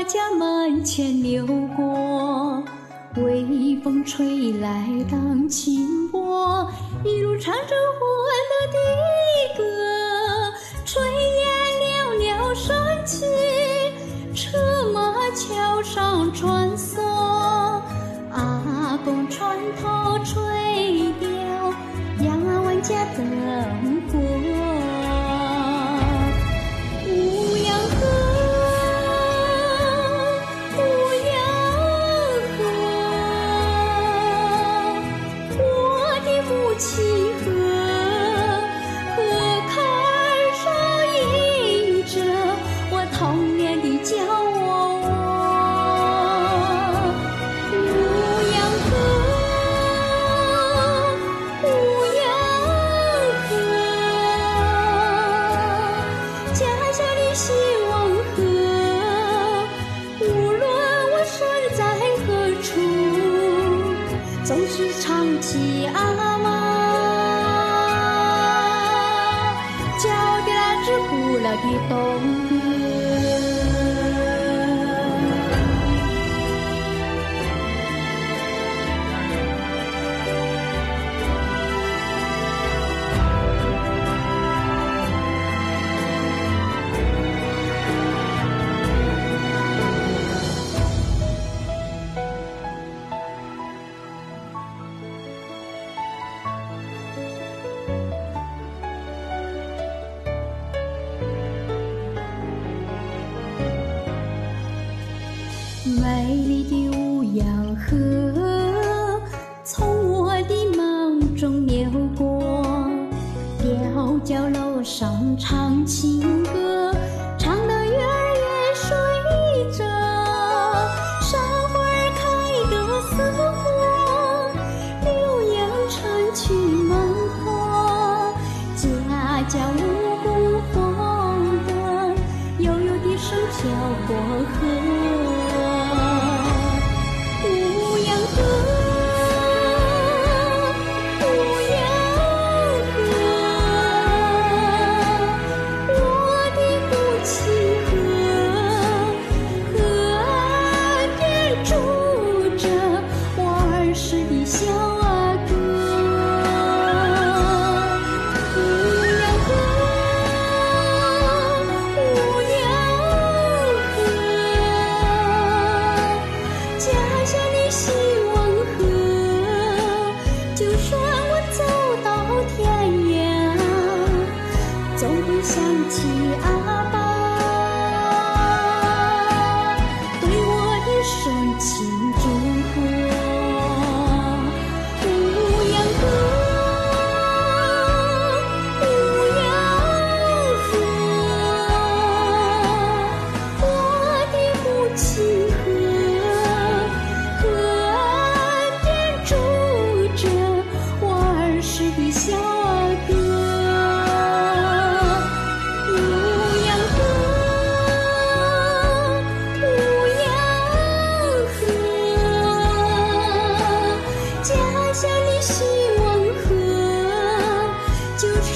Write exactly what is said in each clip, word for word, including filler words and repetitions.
家门前流过，微风吹来荡清波，一路唱着欢乐的歌，炊烟袅袅升起，车马桥上穿梭，阿公船头吹掉呀万家灯火。乌阳河，乌阳河，我的母亲河，河坎上印着我童年的骄傲。乌阳河，乌阳河，家乡的希望河，无论我身在何处，总是唱起阿妈教的那支古老的动歌。美丽的乌阳河，从我的梦中流过，吊脚楼上唱情歌，唱得月儿也睡着，山花儿开得似火，浏阳城去门口，家家五谷丰登，悠悠的声飘过河。总会想起阿爸对我的深情祝福。乌阳河，乌阳河，我的母亲河，河岸边住着我儿时的小歌。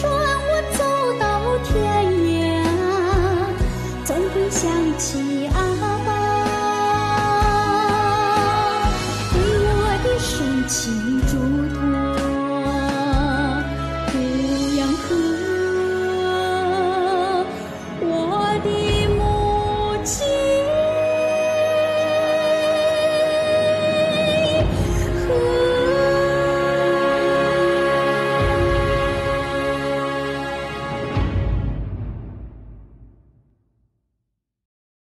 想起啊。